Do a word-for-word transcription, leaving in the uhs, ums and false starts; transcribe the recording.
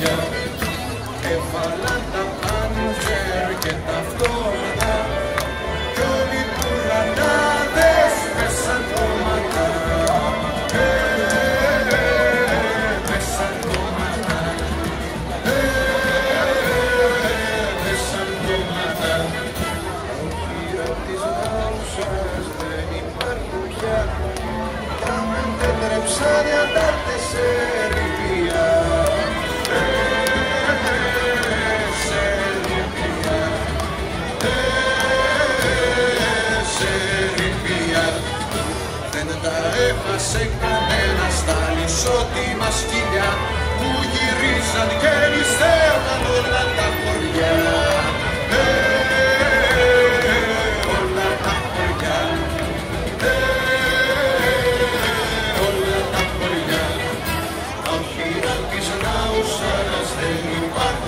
χωριά. Έβαλαν τα πάντζερ και τα αυτόματα κι όλοι οι πουρανάδες πέσαν κόμματα. Ε, πέσαν κόμματα. Ε, πέσαν κόμματα. Οχυρό της Νάουσας δεν υπάρχουν πια κι αν δεν τρέψαν οι αντάρτες σε ρηπία. Δεν τα έχασε κανένα στα λισότιμα σκυλιά που γυρίζαν και ληστεύαν όλα τα χωριά. Ε, όλα τα χωριά. Ε, όλα τα χωριά. Οχυρά της Νάουσας δεν υπάρχουν